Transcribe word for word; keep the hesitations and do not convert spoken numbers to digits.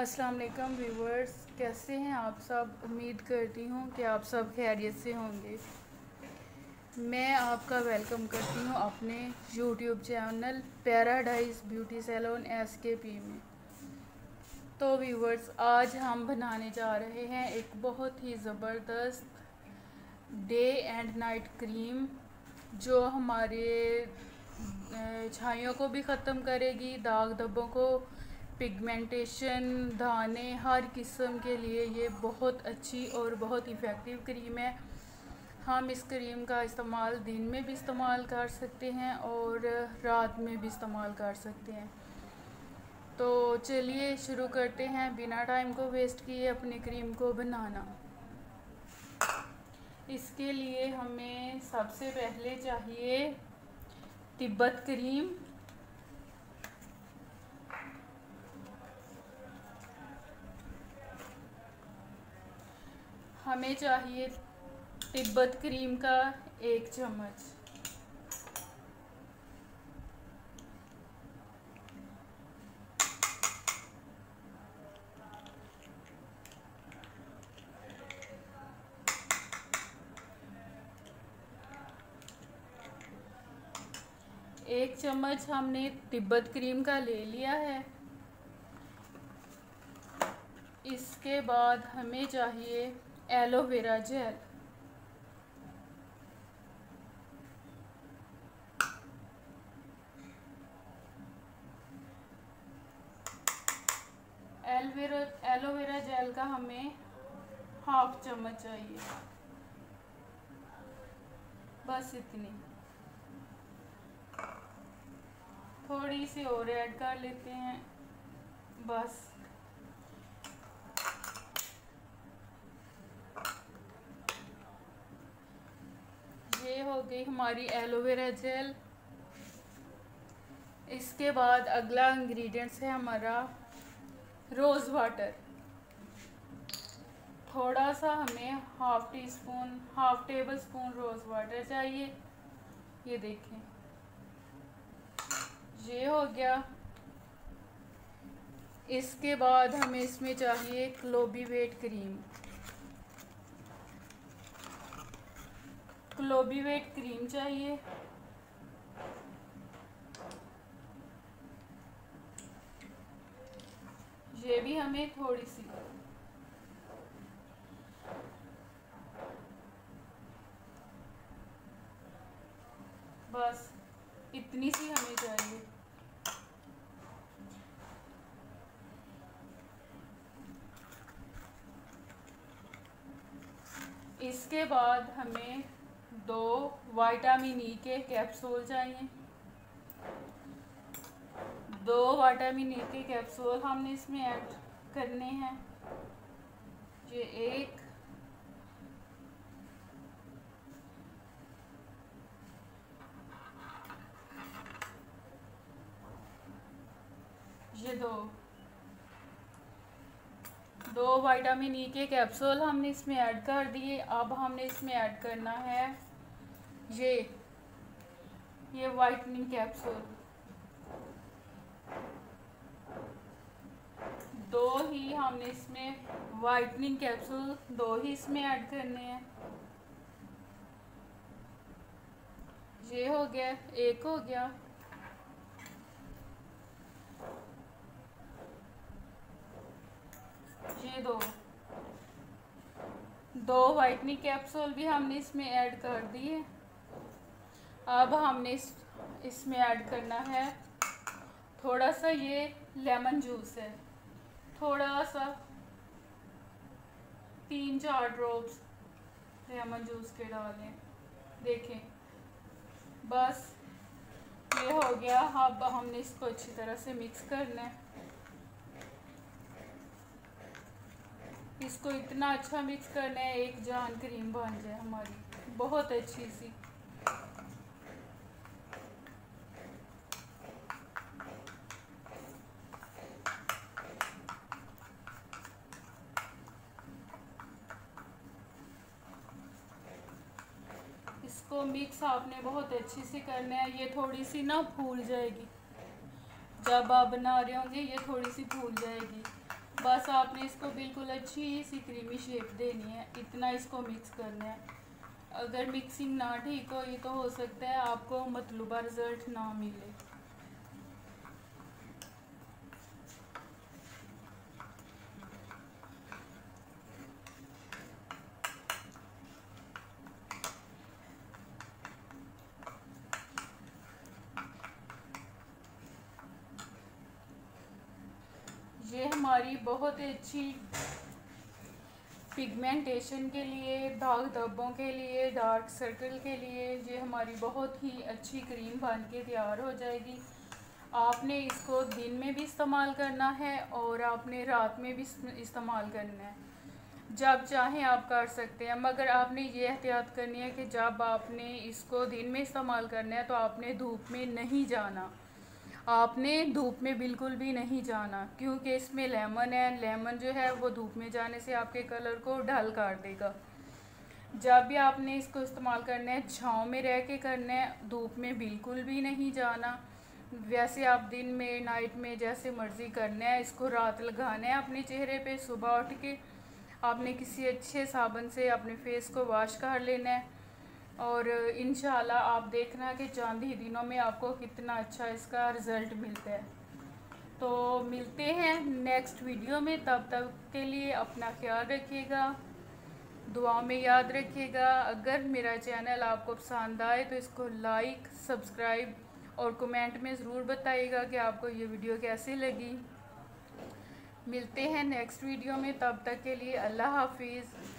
अस्सलाम वालेकुम व्यूवर्स, कैसे हैं आप सब। उम्मीद करती हूँ कि आप सब खैरियत से होंगे। मैं आपका वेलकम करती हूँ अपने YouTube channel paradise beauty salon S K P में। तो व्यूवर्स, आज हम बनाने जा रहे हैं एक बहुत ही ज़बरदस्त डे एंड नाइट क्रीम जो हमारे छाइयों को भी ख़त्म करेगी, दाग धब्बों को, पिगमेंटेशन, दाने, हर किस्म के लिए ये बहुत अच्छी और बहुत इफ़ेक्टिव क्रीम है। हम इस क्रीम का इस्तेमाल दिन में भी इस्तेमाल कर सकते हैं और रात में भी इस्तेमाल कर सकते हैं। तो चलिए शुरू करते हैं बिना टाइम को वेस्ट किए अपनी क्रीम को बनाना। इसके लिए हमें सबसे पहले चाहिए तिब्बत क्रीम। हमें चाहिए तिब्बत क्रीम का एक चम्मच। एक चम्मच हमने तिब्बत क्रीम का ले लिया है। इसके बाद हमें चाहिए aloe vera gel. Aloe vera aloe vera gel का हमें हाफ चम्मच चाहिए, बस इतनी। थोड़ी सी और ऐड कर लेते हैं, बस। ये हो गई हमारी एलोवेरा जेल। इसके बाद अगला इंग्रेडिएंट्स है हमारा रोज़ वाटर। थोड़ा सा हमें half teaspoon half tablespoon rose water चाहिए। ये देखें, ये हो गया। इसके बाद हमें इसमें चाहिए क्लोबीवेट क्रीम। क्लोबीवेट क्रीम चाहिए। ये भी हमें थोड़ी सी, बस इतनी सी हमें चाहिए। इसके बाद हमें दो विटामिन ई के कैप्सूल चाहिए। दो विटामिन ई के कैप्सूल हमने इसमें ऐड करने हैं। ये एक, ये दो दो विटामिन ई के कैप्सूल हमने इसमें ऐड कर दिए। अब हमने इसमें ऐड करना है ये ये वाइटनिंग कैप्सूल। दो ही हमने इसमें वाइटनिंग कैप्सूल दो ही इसमें ऐड करने हैं। ये हो गया, एक हो गया। ये दो दो वाइटनिंग कैप्सूल भी हमने इसमें ऐड कर दिए। अब हमने इस इसमें ऐड करना है थोड़ा सा, ये लेमन जूस है, थोड़ा सा, तीन चार ड्रॉप्स लेमन जूस के डालें। देखें, बस ये हो गया। अब हमने इसको अच्छी तरह से मिक्स करना है। इसको इतना अच्छा मिक्स करना है एक जान क्रीम बन जाए हमारी बहुत अच्छी सी। इसको मिक्स आपने बहुत अच्छी से करना है। ये थोड़ी सी ना फूल जाएगी, जब आप बना रहे होंगे ये थोड़ी सी फूल जाएगी। बस आपने इसको बिल्कुल अच्छी सी क्रीमी शेप देनी है, इतना इसको मिक्स करना है। अगर मिक्सिंग ना ठीक हो ये तो हो सकता है आपको मतलूबा रिज़ल्ट ना मिले। ये हमारी बहुत अच्छी पिगमेंटेशन के लिए, दाग धब्बों के लिए, डार्क सर्कल के लिए ये हमारी बहुत ही अच्छी क्रीम बन के तैयार हो जाएगी। आपने इसको दिन में भी इस्तेमाल करना है और आपने रात में भी इस्तेमाल करना है, जब चाहें आप कर सकते हैं। मगर आपने ये एहतियात करनी है कि जब आपने इसको दिन में इस्तेमाल करना है तो आपने धूप में नहीं जाना, आपने धूप में बिल्कुल भी नहीं जाना, क्योंकि इसमें लेमन है। लेमन जो है वो धूप में जाने से आपके कलर को ढल कर देगा। जब भी आपने इसको इस्तेमाल करना है छाँव में रह के करना है, धूप में बिल्कुल भी नहीं जाना। वैसे आप दिन में नाइट में जैसे मर्ज़ी करना है, इसको रात लगाना है अपने चेहरे पे। सुबह उठ के आपने किसी अच्छे साबुन से अपने फेस को वॉश कर लेना है और इंशाल्लाह आप देखना कि चंद ही दिनों में आपको कितना अच्छा इसका रिज़ल्ट मिलता है। तो मिलते हैं नेक्स्ट वीडियो में, तब तक के लिए अपना ख्याल रखिएगा, दुआ में याद रखिएगा। अगर मेरा चैनल आपको पसंद आए तो इसको लाइक, सब्सक्राइब और कमेंट में ज़रूर बताइएगा कि आपको ये वीडियो कैसी लगी। मिलते हैं नेक्स्ट वीडियो में, तब तक के लिए अल्लाह हाफिज़।